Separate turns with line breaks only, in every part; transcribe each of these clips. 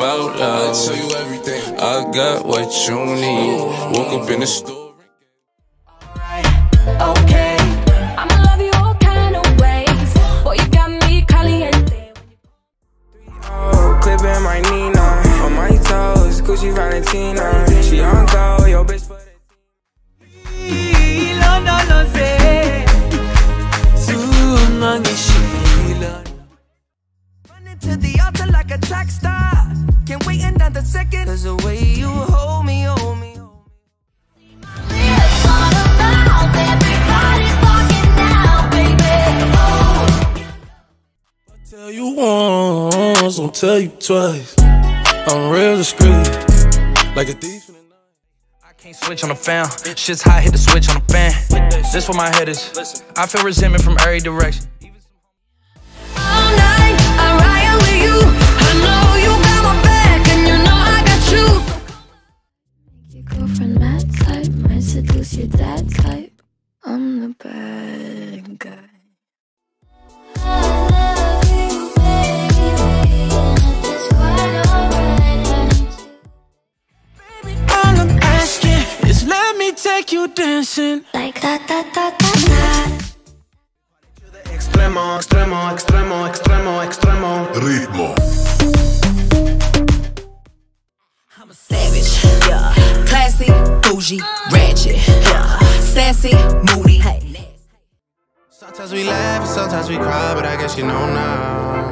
about love. I'll tell you everything. I got what you need. Woke up in the store.
Alright, okay. I'ma love you all kind of ways. Boy, you got me caliente.
Oh, clipping my Nina. On my toes, Gucci Valentina. She on go, yo bitch for the running to the altar like a track star. Can't wait another second. Cause the way you hold me, hold me, hold me.
Lips on the mouth, everybody's talking now, baby. Oh.
I tell you once, I'll tell you twice. I'm real discreet, like a thief in the night.
I can't switch on the fan. Shit's hot, hit the switch on the fan. This where my head is. I feel resentment from every direction.
All night, I ride with you. I know you got my back, and you know I got you.
Make your girlfriend mad type, might seduce your dad type. I'm the bad guy. I love you, baby, and it's quite alright.
Baby, all I'm asking is let me take you dancing.
Like da da da da da.
Extremo, extremo, extremo, extremo, extremo.
Ritmo.
I'm a savage, yeah. Classy, bougie, ratchet, yeah. Sassy, moody, hey.
Sometimes we laugh and sometimes we cry, but I guess you know now,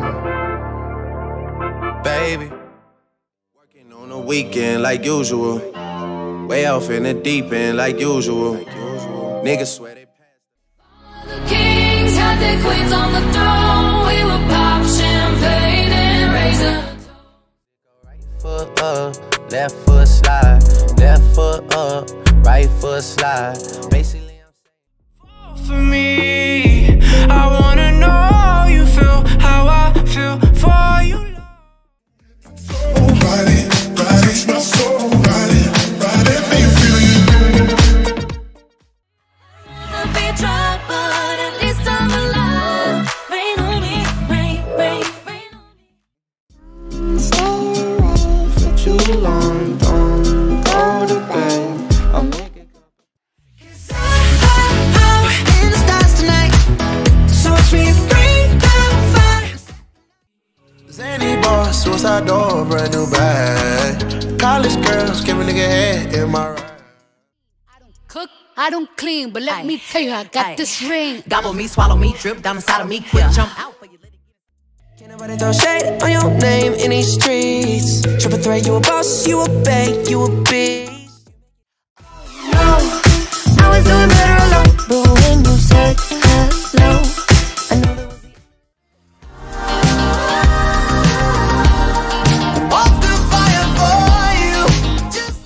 baby. Working on the weekend like usual. Way off in the deep end like usual. Niggas swear they
The kings had their queens on the throne. We would pop champagne and raise a
foot up, left foot slide, left foot up, right foot slide. Basically, I'm saying
For me, I wanna know how you feel, how I feel for you.
Ride it, my soul, ride it, make you feel you.
Never be drunk, but at least I'm alive. Rain on me, rain, rain, rain on me.
Stay away for too long, don't go to bed. I'll make it go.
In the stars tonight, so watch me bring down fire.
Zany boss, suicide door, brand new bag. College girls, give a nigga head in my ride.
Cook, I don't clean, but let me tell you, I got this ring.
Gobble me, swallow me, drip down inside of me, quick jump out for you.
Can't nobody throw shade on your name in these streets. Triple threat, you a boss, you a bank, you a beast.
No, I was doing better alone, but when you said hello, I know there was the
Off the fire for you. Just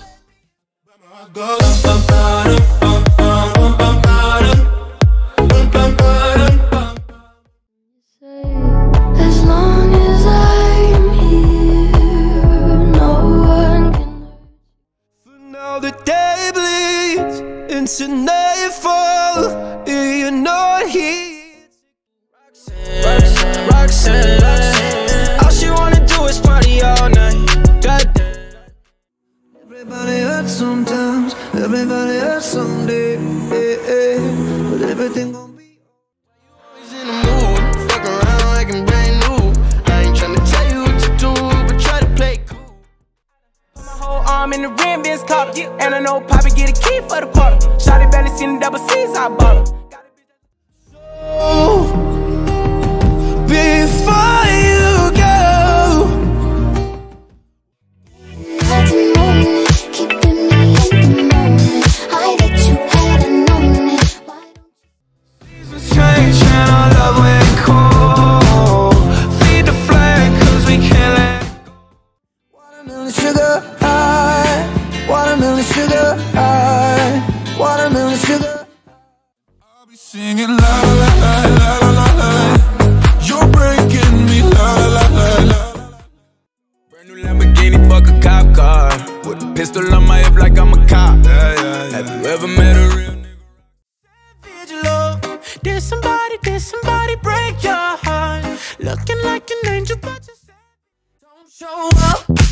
as long as I'm here, no one can.
For now the day bleeds into nightfall. You're not here. Roxanne, all she wanna do is party all night. Goddamn. Everybody hurts sometimes, everybody hurts someday. But everything gon' be always in the mood. Fuck around like I'm brand new. I ain't tryna tell you what to do, but try to play cool. Put my whole arm in the rim, Vince Carter. And I know Poppy get a key for the quarter. Shawty barely seen the double C's, I bought her. So, before you go,
Keeping me in the moment. I that you hadn't known it. Why don't
change and our love went cold. Feed the flame, cause we can't let go. Watermelon sugar high, watermelon sugar high, watermelon sugar.
I'll be singing la la la la la la la. You're breaking me la la la la.
Brand new Lamborghini, fuck a cop car. With a pistol on my hip like I'm a cop. Have you ever met a real nigga?
Did you love? Did somebody break your heart? Looking like an angel, but you said don't show up.